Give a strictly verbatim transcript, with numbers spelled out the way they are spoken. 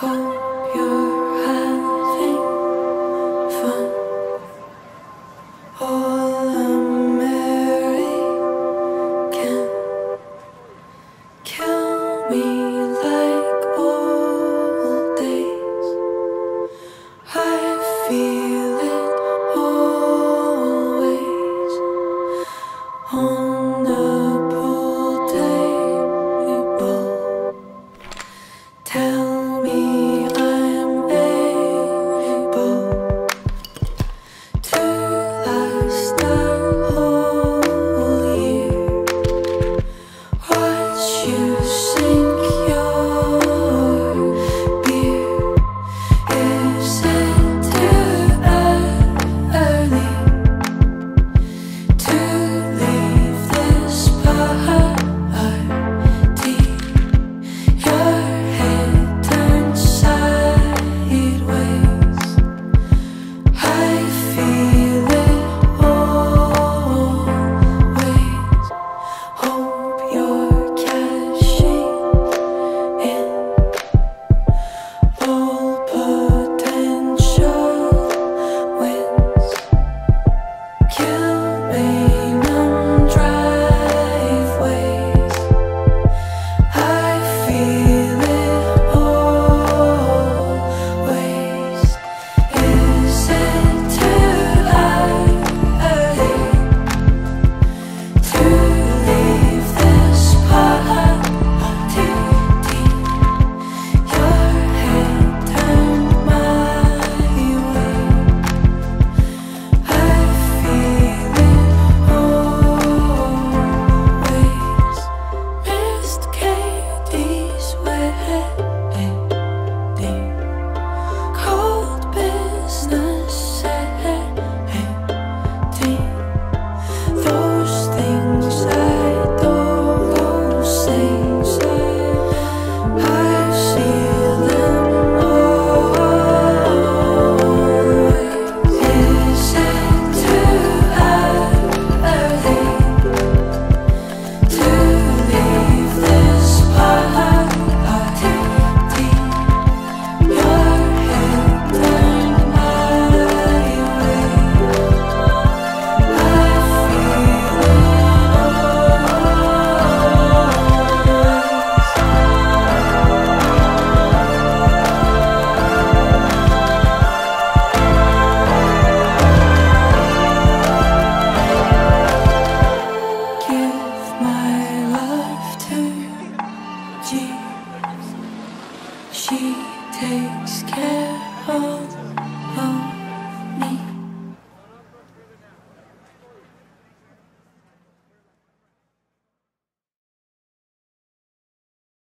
Hope you're having fun. All American. Kill me like old days. I feel it always on the pool table. Tell me I'm able to last a whole year. Watch you sink your beer. Is it too early to leave this party? Your head turned sideways. I feel it always. Hope you're cashing in. All potential wins. Kilmainham driveways. I feel it always. Is it too early to leave this party? Your head turned my way. I feel it always. Missed Katie's wedding. Cold business setting. Those things I don't say. I see them always. Is it too early to leave this party? Your head turned my way. I feel it Give my love to Jeeves. She takes care of us.